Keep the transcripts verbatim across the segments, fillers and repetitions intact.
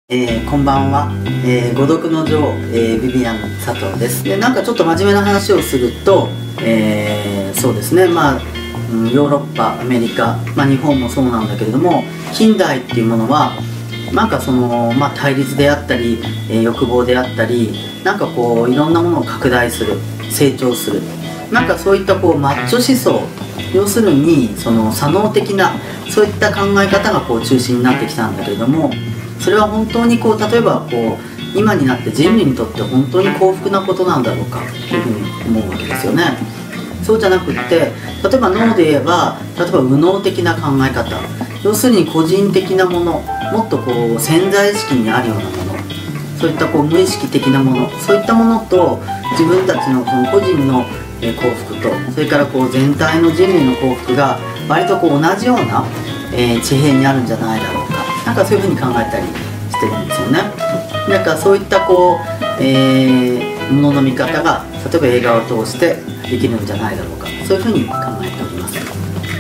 えー、こんばんは、えー、誤読の女王、えー、ビビアン佐藤です。でなんかちょっと真面目な話をすると、えー、そうですね、まあ、うん、ヨーロッパ、アメリカ、まあ、日本もそうなんだけれども、近代っていうものはなんかその、まあ、対立であったり、えー、欲望であったり、なんかこういろんなものを拡大する、成長する、なんかそういったこうマッチョ思想、要するにその左脳的なそういった考え方がこう中心になってきたんだけれども、それは本当にこう例えばこう今になって人類にとって本当に幸福なことなんだろうかというふうに思うわけですよね。そうじゃなくって、例えば脳で言えば例えば右脳的な考え方、要するに個人的なもの、もっとこう潜在意識にあるようなもの、そういったこう無意識的なもの、そういったものと自分たちのその個人の幸福と、それからこう全体の人類の幸福が割とこう同じような、えー、地平にあるんじゃないだろうか、なんかそういうふうに考えたりしてるんですよね。なんかそういったこう、えー、ものの見方が例えば映画を通してできるんじゃないだろうか、そういうふうに考えております。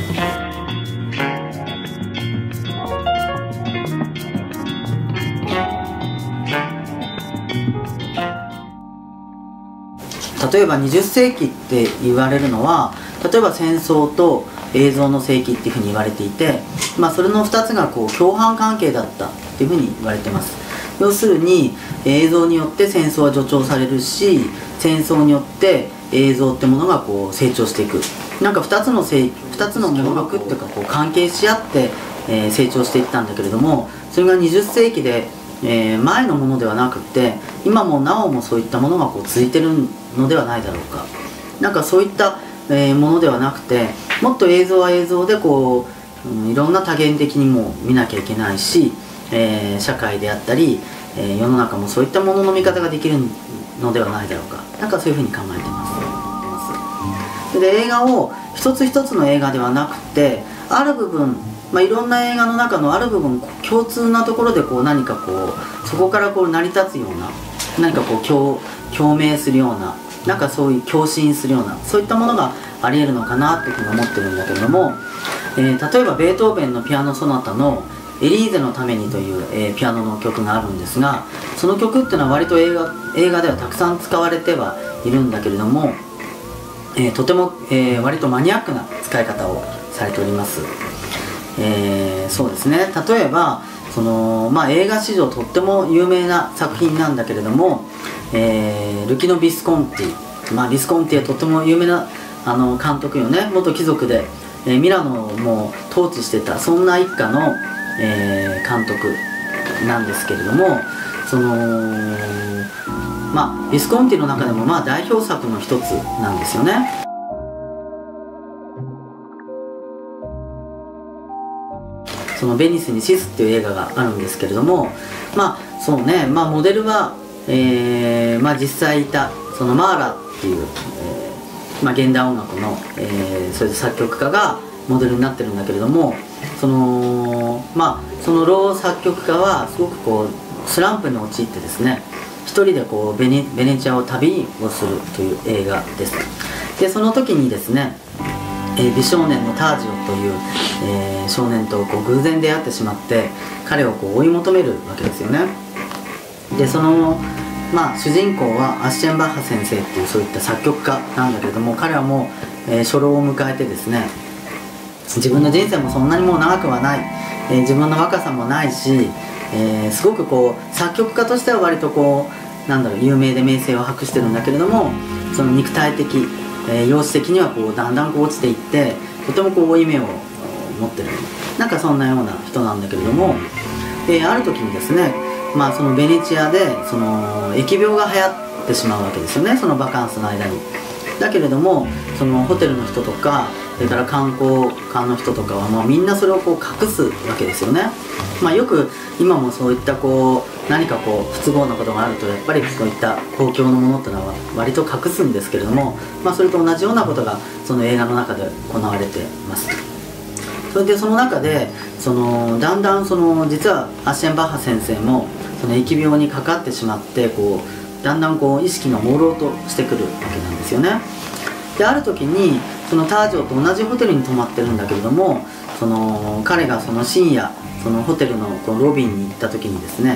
例えばにじゅっせいきって言われるのは、例えば戦争と映像の世紀っていうふうに言われていて、まあ、それのふたつがこう共犯関係だったっていうふうに言われてます。要するに映像によって戦争は助長されるし、戦争によって映像ってものがこう成長していく、なんかふたつのせいふたつの能力っていうかこう関係し合って、えー、成長していったんだけれども、それがにじゅっせいきで、えー、前のものではなくて今もなおもそういったものがこう続いてるのではないだろうか。なんかそういった、えー、ものではなくて、もっと映像は映像でこう、うん、いろんな多元的にも見なきゃいけないし、えー、社会であったり、えー、世の中もそういったものの見方ができるのではないだろうか、なんかそういうふうに考えてます。で映画を一つ一つの映画ではなくて、ある部分、まあ、いろんな映画の中のある部分共通なところでこう何かこうそこからこう成り立つような、何かこう共共鳴するような、なんかそういう共振するような、そういったものがありえるのかなというふうに思ってるんだけれども、えー、例えばベートーベンのピアノソナタの「エリーゼのために」という、えー、ピアノの曲があるんですが、その曲っていうのは割と映画映画ではたくさん使われてはいるんだけれども、えー、とても、えー、割とマニアックな使い方をされております。えー、そうですね、例えばその、まあ、映画史上とっても有名な作品なんだけれども、えー、ルキノ・ビスコンティ、まあ、ビスコンティはとっても有名なあの監督よね。元貴族で、えー、ミラノをもう統治してたそんな一家の、えー、監督なんですけれども、そのまあビスコンティの中でもまあ代表作の一つなんですよね。そのベニスにシスっていう映画があるんですけれども、まあそうね、まあモデルは、えーまあ、実際いたそのマーラっていう、えーまあ、現代音楽の、えー、それで作曲家がモデルになってるんだけれども、そのまあその老作曲家はすごくこうスランプに陥ってですね、一人でこうベネ、ベネチアを旅をするという映画です。でその時にですね、えー、美少年のタージオという、えー、少年とこう偶然出会ってしまって、彼をこう追い求めるわけですよね。でそのまあ主人公はアッシェンバッハ先生っていうそういった作曲家なんだけれども、彼はもう、えー、初老を迎えてですね、自分の人生もそんなにもう長くはない、えー、自分の若さもないし、えー、すごくこう作曲家としては割とこうなんだろう有名で名声を博してるんだけれども、その肉体的、えー、容姿的にはこうだんだんこう落ちていって、とてもこう負い目を持ってる、なんかそんなような人なんだけれども、えー、ある時にですね、まあそのベネチアでその疫病が流行ってしまうわけですよね、そのバカンスの間に。だけれどもそのホテルの人とか、それから観光館の人とかはもうみんなそれをこう隠すわけですよね。まあよく今もそういったこう何かこう不都合なことがあると、やっぱりそういった公共のものっていうのは割と隠すんですけれども、まあそれと同じようなことがその映画の中で行われています。それでその中でそのだんだんその実はアッシェンバッハ先生もその疫病にかかってしまって、こうだんだんこう意識が朦朧としてくるわけなんですよね。である時にそのタージョと同じホテルに泊まってるんだけれども、その彼がその深夜そのホテルのこのロビーに行った時にですね、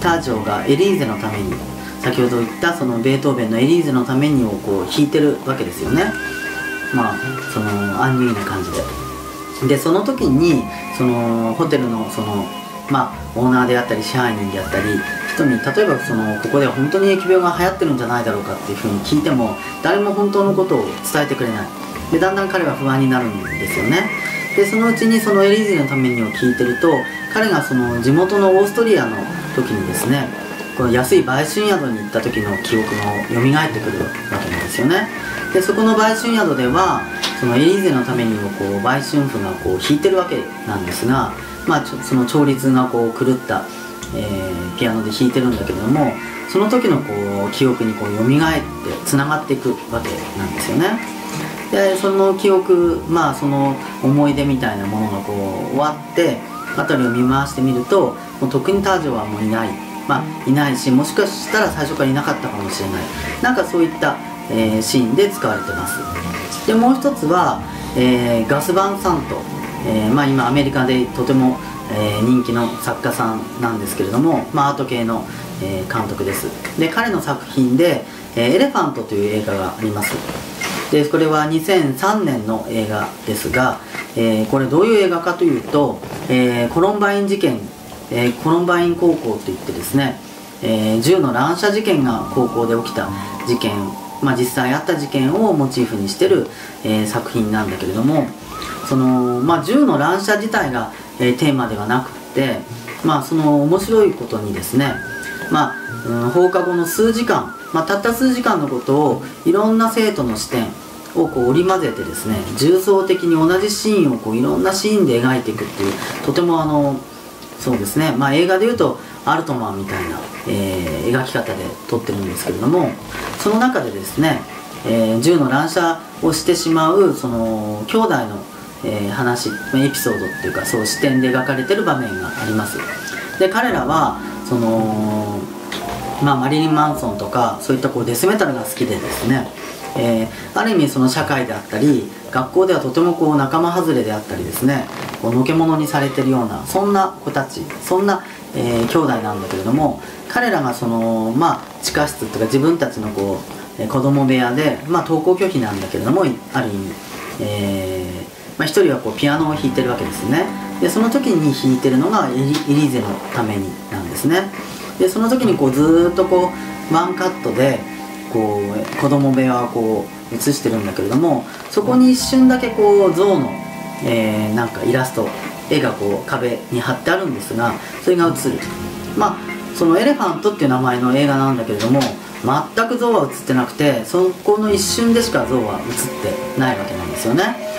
タージョがエリーゼのために、先ほど言ったそのベートーベンのエリーゼのためにをこう弾いてるわけですよね。まあそのアンニュイな感じで。でその時にそのホテルのそのまあオーナーであったり支配人であったり人に、例えばそのここでは本当に疫病が流行ってるんじゃないだろうかっていうふうに聞いても誰も本当のことを伝えてくれない。でだんだん彼は不安になるんですよね。でそのうちにそのエリーゼのためにを聞いてると、彼がその地元のオーストリアの時にですね、この安い売春宿に行った時の記憶が蘇ってくるわけなんですよね。でそこの売春宿ではそのエリーゼのためにもこう売春婦がこう弾いてるわけなんですが、まあ、その調律がこう狂った、えー、ピアノで弾いてるんだけれども、その時のこう記憶にこう蘇ってつながっていくわけなんですよね。でその記憶、まあその思い出みたいなものがこう終わって辺りを見回してみると、もうとっくにタージョはもういない、まあ、いないし、もしかしたら最初からいなかったかもしれない、なんかそういった、えー、シーンで使われてます。でもう一つは、えー、ガス・バンサント、えーまあ、今アメリカでとても、えー、人気の作家さんなんですけれども、まあ、アート系の、えー、監督です。で彼の作品で、えー「エレファント」という映画があります。でこれはにせんさんねんの映画ですが、えー、これどういう映画かというと、えー、コロンバイン事件、えー、コロンバイン高校といってですね、えー、銃の乱射事件が高校で起きた事件、まあ、実際あった事件をモチーフにしてる、えー、作品なんだけれども、その、まあ、銃の乱射自体が、えー、テーマではなくって、まあ、その面白いことにですね、まあうん、放課後の数時間、まあ、たった数時間のことをいろんな生徒の視点をこう織り交ぜてですね、重層的に同じシーンをこういろんなシーンで描いていくっていう、とてもあのそうですね、まあ、映画でいうとアルトマンみたいな、えー、描き方で撮ってるんですけれども、その中でですね、えー、銃の乱射をしてしまうその兄弟の、えー、話、エピソードっていうか、そう視点で描かれてる場面があります。で彼らはその、まあ、マリリン・マンソンとかそういったこうデスメタルが好きでですね、えー、ある意味その社会であったり学校ではとてもこう仲間外れであったりですね、こうのけ者にされてるようなそんな子たち、そんな、えー、兄弟なんだけれども、彼らがその、まあ、地下室とか自分たちのこう、えー、子供部屋で、まあ、登校拒否なんだけれども、ある意味、えーまあ、一人はこうピアノを弾いてるわけですね。でその時に弾いてるのがエリ、エリーゼのためになんですね。でその時にこうずーっとこうワンカットでこう子供部屋をこう映してるんだけれども、そこに一瞬だけこう象の、えー、なんかイラスト、絵がこう壁に貼ってあるんですが、それが映る。まあそのエレファントっていう名前の映画なんだけれども、全く象は映ってなくて、そこの一瞬でしか象は映ってないわけなんですよね。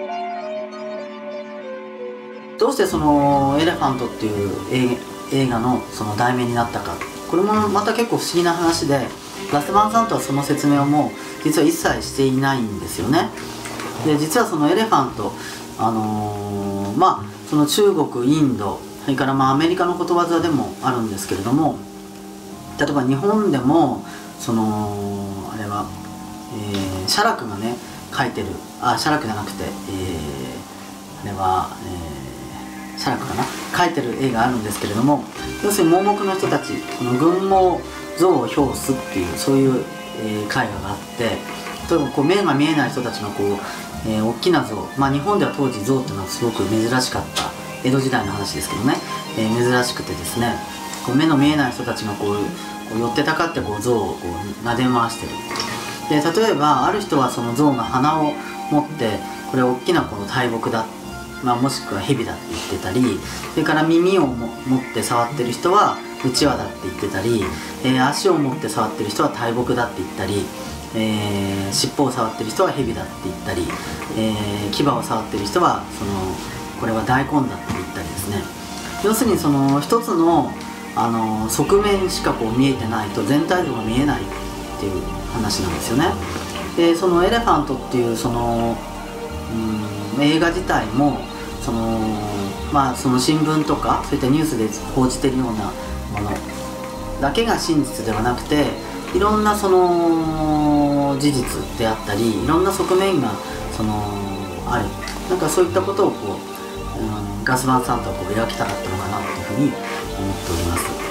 どうしてそのエレファントっていう映画のその題名になったか、これもまた結構不思議な話で、ガス・バンサントはその説明をもう実は一切していないんですよね。で実はそのエレファント、あのー、まあその中国、インド、それからまあアメリカのことわざでもあるんですけれども、例えば日本でもそのあれは、えー、写楽がね書いてる、あ写楽じゃなくて、えー、あれは、えー写楽かな、書いてる絵があるんですけれども、要するに盲目の人たち、この群盲像を表すっていうそういう、えー、絵画があって、例えばこう目が見えない人たちのこう、えー、大きな像、まあ日本では当時像っていうのはすごく珍しかった、江戸時代の話ですけどね、えー、珍しくてですね、こう目の見えない人たちがこう、こう寄ってたかってこう像をこう撫で回してる。で例えばある人はその像が鼻を持って、これ大きなこの大木だ、まあ、もしくは蛇だって言ってたり、それから耳をも持って触ってる人はうちわだって言ってたり、えー、足を持って触ってる人は大木だって言ったり、えー、尻尾を触ってる人は蛇だって言ったり、えー、牙を触ってる人はそのこれは大根だって言ったりですね。要するにその一つの、あの側面しかこう見えてないと全体像が見えないっていう話なんですよね。でそのエレファントっていうその、うん、映画自体もそのまあその新聞とかそういったニュースで報じてるようなものだけが真実ではなくて、いろんなその事実であったりいろんな側面がそのある、なんかそういったことをこう、うん、ガス・バンサントはこう描きたかったのかなというふうに思っております。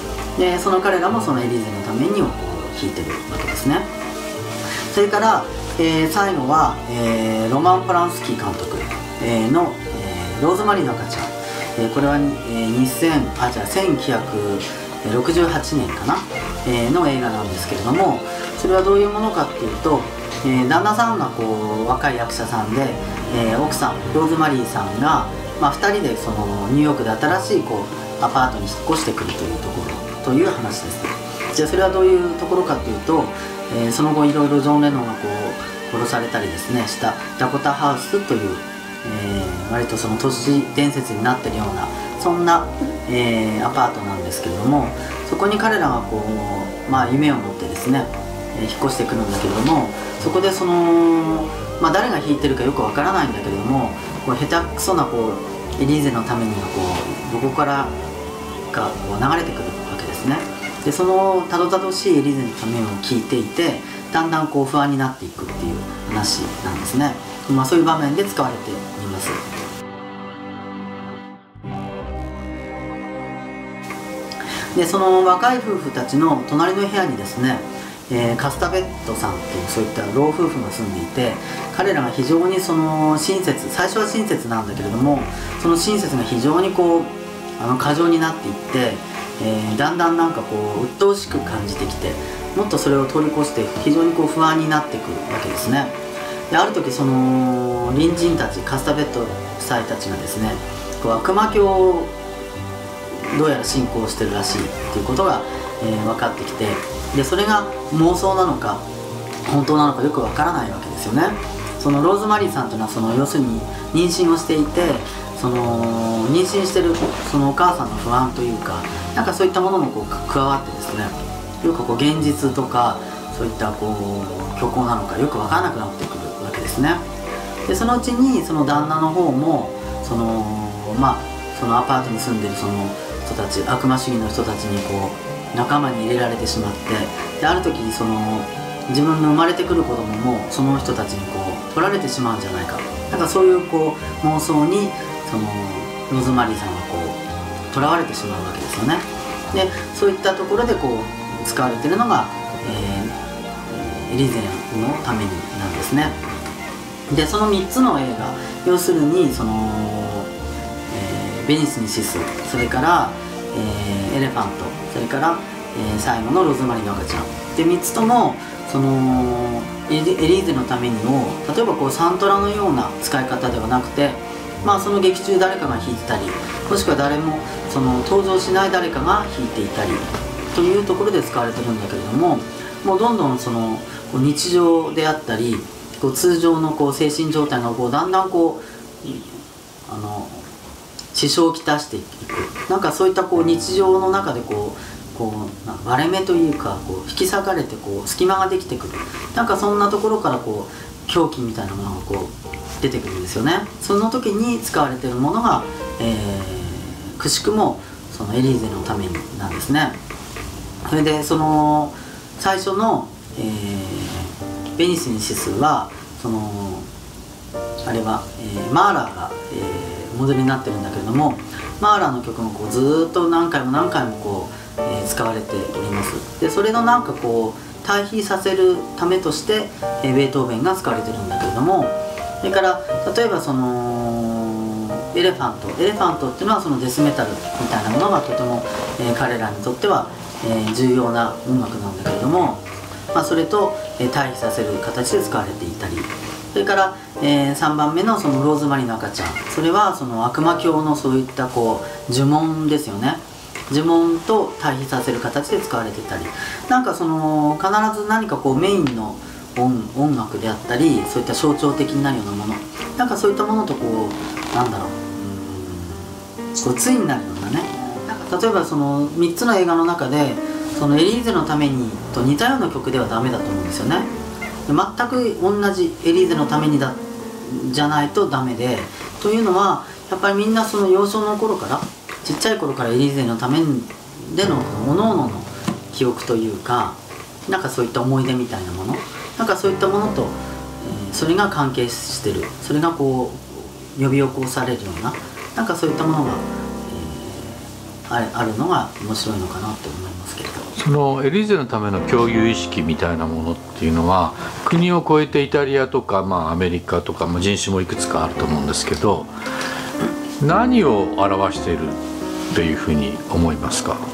でその彼らもそのエリーゼのためにをこう弾いてるわけですね。それから、えー、最後は、えー、ロマン・ポランスキー監督、えー、の、えー「ローズマリーの赤ちゃん」、えー、これは、えー、にせんあじゃあせんきゅうひゃくろくじゅうはちねんかな、えー、の映画なんですけれども、それはどういうものかっていうと、えー、旦那さんがこう若い役者さんで、えー、奥さんローズマリーさんが、まあ、ふたりでそのニューヨークで新しいこうアパートに引っ越してくるというところという話です。じゃあそれはどういうところかというと、えー、その後いろいろジョン・レノンがこう殺されたりですねしたダコタハウスという、えー、割とその都市伝説になってるようなそんな、えー、アパートなんですけれども、そこに彼らがこう、まあ、夢を持ってですね、えー、引っ越してくるんだけれども、そこでその、まあ、誰が弾いてるかよくわからないんだけれども、こう下手くそなこうエリーゼのためにはこうどこからかこう流れてくるわけですね。でそのたどたどしいエリーゼのためを聞いていて、だんだんこう不安になっていくっていう話なんですね。まあ、そういう場面で使われています。でその若い夫婦たちの隣の部屋にですね、えー、カスタベットさんっていうそういった老夫婦が住んでいて、彼らが非常にその親切、最初は親切なんだけれども、その親切が非常にこうあの過剰になっていって、えー、だんだんなんかこう鬱陶しく感じてきて、もっとそれを通り越して非常にこう不安になっていくわけですね。である時その隣人たちカスタベット夫妻たちがですね、こう悪魔教をどうやら信仰してるらしいっていうことが、えー、分かってきて、でそれが妄想なのか本当なのかよく分からないわけですよね。そのローズマリーさんというのはその要するに妊娠をしていて、その妊娠してるそのお母さんの不安というか、なんかそういったものもこう加わってですね、よくこう現実とかそういったこう虚構なのかよく分からなくなってくるわけですね。でそのうちにその旦那の方もそのまあそのアパートに住んでるその人たち、悪魔主義の人たちにこう仲間に入れられてしまって、である時にその自分の生まれてくる子供もその人たちにこう取られてしまうんじゃないか、なんかそういうこう妄想にそのローズマリーさんはこう囚われてしまうわけですよね。でそういったところでこう使われているのが、えー、エリゼのためになんですね。でそのみっつの映画、要するにその、えー、ベニスにシス、それから、えー、エレファント、それから、えー、最後のローズマリーの赤ちゃんでみっつともそのエリーゼのためにも例えばこうサントラのような使い方ではなくて、まあ、その劇中誰かが弾いてたり、もしくは誰もその登場しない誰かが弾いていたりというところで使われてるんだけれども、もうどんどんそのこう日常であったりこう通常のこう精神状態がこうだんだんこうあの支障をきたしていく、なんかそういったこう日常の中でこうこうなんか割れ目というかこう引き裂かれてこう隙間ができてくる、なんかそんなところからこう狂気みたいなものがこう出てくるんですよね。その時に使われているものが、えー、くしくもそのエリーゼのためになんですね。それでその最初の、えー、ベニスにシスはそのあれは、えー、マーラーが、えー、モデルになってるんだけれども、マーラーの曲もこうずーっと何回も何回もこう、えー、使われております。でそれのなんかこう対比させるためとして、えー、ベートーベンが使われてるんだけれども、それから例えばそのエレファントエレファントっていうのはそのデスメタルみたいなものがとても、えー、彼らにとっては、えー、重要な音楽なんだけれども、まあ、それと、えー、対比させる形で使われていたり、それから、えー、さんばんめのそのローズマリーの赤ちゃん、それはその悪魔教のそういったこう呪文ですよね。呪文と対比させる形で使われてたり、なんかその必ず何かこうメインの 音, 音楽であったり、そういった象徴的になるようなもの、なんかそういったものとこうなんだろう、うーんこう対になるようなね、なんか例えばそのみっつの映画の中でそのエリーゼのためにと似たような曲ではダメだと思うんですよね。全く同じエリーゼのためにだじゃないとダメで、というのはやっぱりみんなその幼少の頃からちっちゃい頃からエリーゼのためでの各々の記憶というか、なんかそういった思い出みたいなもの、なんかそういったものと、えー、それが関係してる、それがこう呼び起こされるような、なんかそういったものが、えー、 あるあるのが面白いのかなと思いますけれど。 そのエリーゼのための共有意識みたいなものっていうのは国を越えてイタリアとか、まあ、アメリカとか、まあ、人種もいくつかあると思うんですけど、何を表しているっていうふうに思いますか？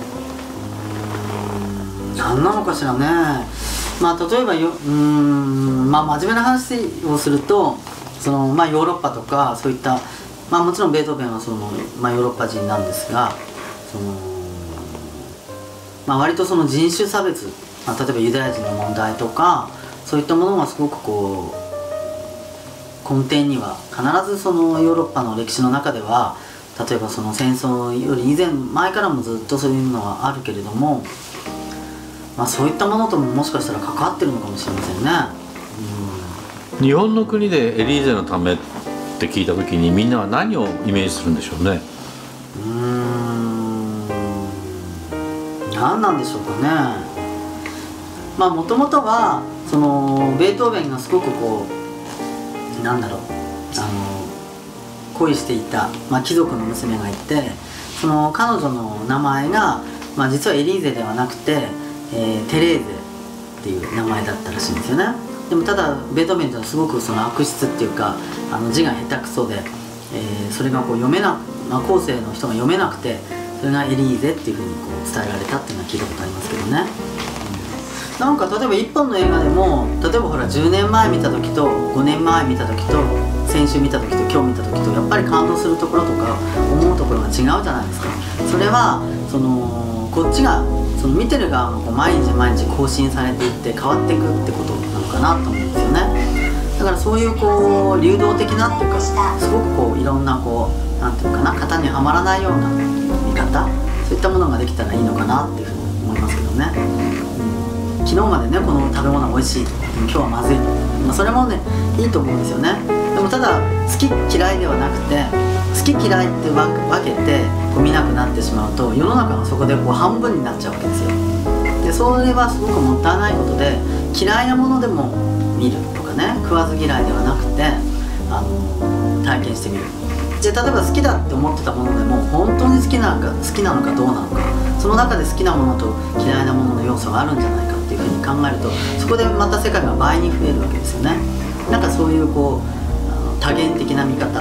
何なのかしらね。まあ例えばようーん、まあ、真面目な話をするとその、まあ、ヨーロッパとかそういった、まあ、もちろんベートーベンはその、まあ、ヨーロッパ人なんですが、その、まあ、割とその人種差別、まあ、例えばユダヤ人の問題とかそういったものがすごくこう根底には必ずそのヨーロッパの歴史の中では、例えばその戦争より以前前からもずっとそういうのはあるけれども、まあ、そういったものとももしかしたら関わってるのかもしれませんね。 うん、日本の国でエリーゼのためって聞いた時にみんなは何をイメージするんでしょうね。 うーん、何なんでしょうかね。まあもともとはそのベートーベンがすごくこうなんだろうあの恋していた、まあ、貴族の娘がいて、その彼女の名前が、まあ、実はエリーゼではなくて、えー、テレーゼっていう名前だったらしいんですよね。でもただベートーベンってのはすごくその悪質っていうかあの字が下手くそで、えー、それがこう読めな、まあ、後世の人が読めなくて、それがエリーゼっていうふうにこう伝えられたっていうのは聞いたことありますけどね。うん、なんか例えば一本の映画でも例えばほらじゅうねんまえ見た時とごねんまえ見た時と先週見た時と今日見た時とやっぱり感動するところとか思うところが違うじゃないですか。それはそのこっちがその見てる側もこう毎日毎日更新されていって変わっていくってことなのかなと思うんですよね。だからそういうこう流動的なっていうかすごくこういろんなこうなんていうかな型にはまらないような見方、そういったものができたらいいのかなっていうふうに思いますけどね。うん、昨日までねこの食べ物は美味しい、でも今日はまずい、まあ、それもねいいと思うんですよね。でもただ好き嫌いではなくて好き嫌いって分けてこう見なくなってしまうと世の中がそこでこう半分になっちゃうわけですよ。でそれはすごくもったいないことで、嫌いなものでも見るとかね、食わず嫌いではなくてあの体験してみる。じゃあ例えば好きだって思ってたものでも本当に好きなのか好きなのかどうなのか、その中で好きなものと嫌いなものの要素があるんじゃないかっていうふうに考えると、そこでまた世界が倍に増えるわけですよね。なんかそういうこうあの多元的な見方、うん、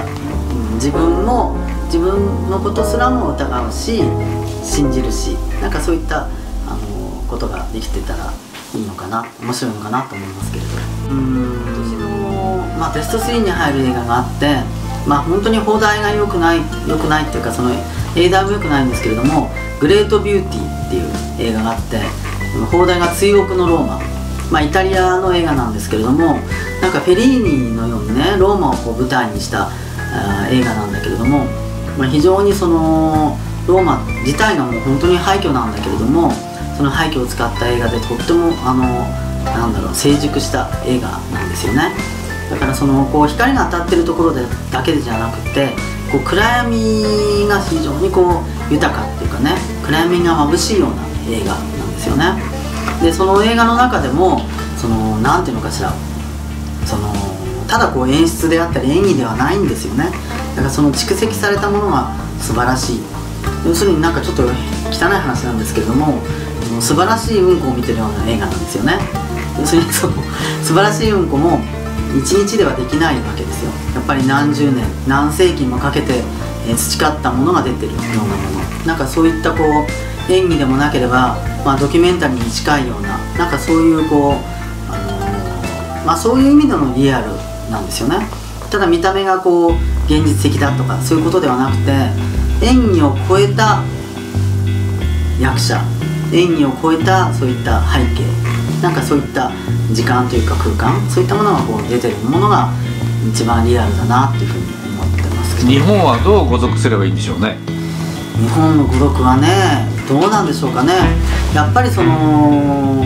自分も自分のことすらも疑うし信じるし、なんかそういったあのことができてたらいいのかな、面白いのかなと思いますけれど、うーん今年の、まあ、ベストスリーに入る映画があって、まあ本当に放題が良くない良くないっていうかその映題も良くないんですけれども、グレートビューティーっていう映画があって、放題が追憶のローマ、まあ、イタリアの映画なんですけれども、なんかフェリーニのようにねローマをこう舞台にしたあ映画なんだけれども、まあ、非常にそのローマ自体がもう本当に廃墟なんだけれども、その廃墟を使った映画でとってもあのなんだろう成熟した映画なんですよね。だからそのこう光が当たってるところでだけじゃなくて、こう暗闇が非常にこう豊かっていうかね、暗闇が眩しいような映画なんですよね。でその映画の中でもそのなんていうのかしら、そのただこう演出であったり演技ではないんですよね。だからその蓄積されたものが素晴らしい。要するになんかちょっと汚い話なんですけれども、素晴らしいうんこを見てるような映画なんですよね。要するにその素晴らしいうんこも一日ではできないわけですよ。やっぱり何十年何世紀もかけて、えー、培ったものが出てるようなもの、なんかそういったこう演技でもなければ、まあ、ドキュメンタリーに近いような、なんかそういうこう、あのーまあ、そういう意味でのリアルなんですよね。ただ見た目がこう現実的だとかそういうことではなくて、演技を超えた役者、演技を超えたそういった背景、なんかそういった時間というか空間、そういったものがこう出てるものが一番リアルだなっていうふうに思ってますけど。 日本はどう語読すればいいんでしょうね。 日本の語読はねどうなんでしょうかね。やっぱりその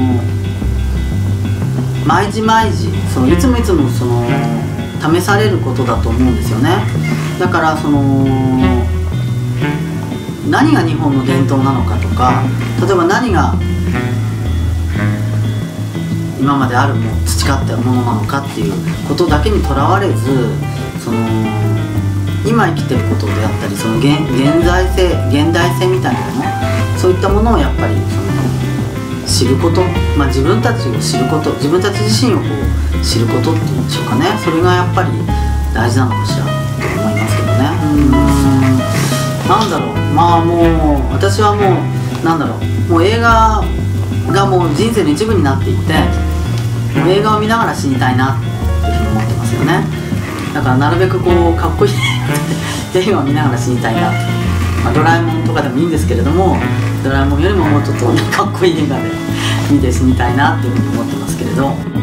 毎時毎時そのいつもいつもその試されることだと思うんですよね。だからその何が日本の伝統なのかとか、例えば何が今まであるも培ったものなのかっていうことだけにとらわれず、その今生きてることであったり、その 現, 現在性現代性みたいなもの、そういったものをやっぱりその知ること、まあ、自分たちを知ること、自分たち自身をこう知ることっていうんでしょうかね。それがやっぱり大事なのかしらと思いますけどね。うーん、なんだろう、まあもう私はもうなんだろう、もう映画がもう人生の一部になっていて、もう映画を見ながら死にたいなっていうふうに思ってますよね。だからなるべくこうかっこいい映画を見ながら死にたいなと、まあ、ドラえもんとかでもいいんですけれども、ドラえもんよりももうちょっとかっこいい映画で見て死にたいなっていうふうに思ってますけれど。